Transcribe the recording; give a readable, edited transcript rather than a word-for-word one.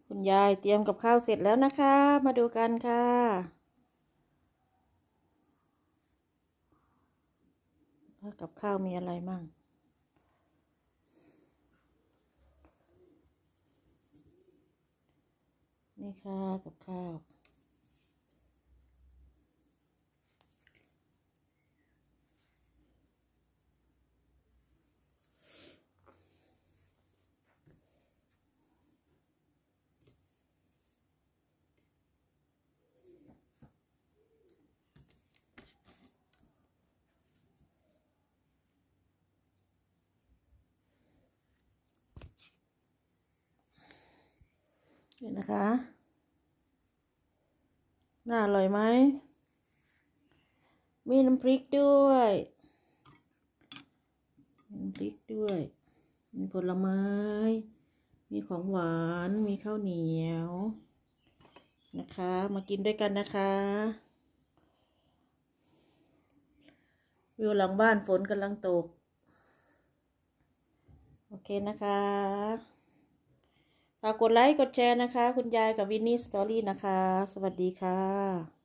คุณยายเตรียมกับข้าวเสร็จแล้วนะคะมาดูกันค่ะว่ากับข้าวมีอะไรมั่งนี่ค่ะกับข้าวนี่นะคะน่าอร่อยไหมมีน้ำพริกด้วยมีผลไม้มีของหวานมีข้าวเหนียวนะคะมากินด้วยกันนะคะวิวหลังบ้านฝนกำลังตกโอเคนะคะฝากกดไลค์กดแชร์นะคะคุณยายกับวินนี่สตอรี่นะคะสวัสดีค่ะ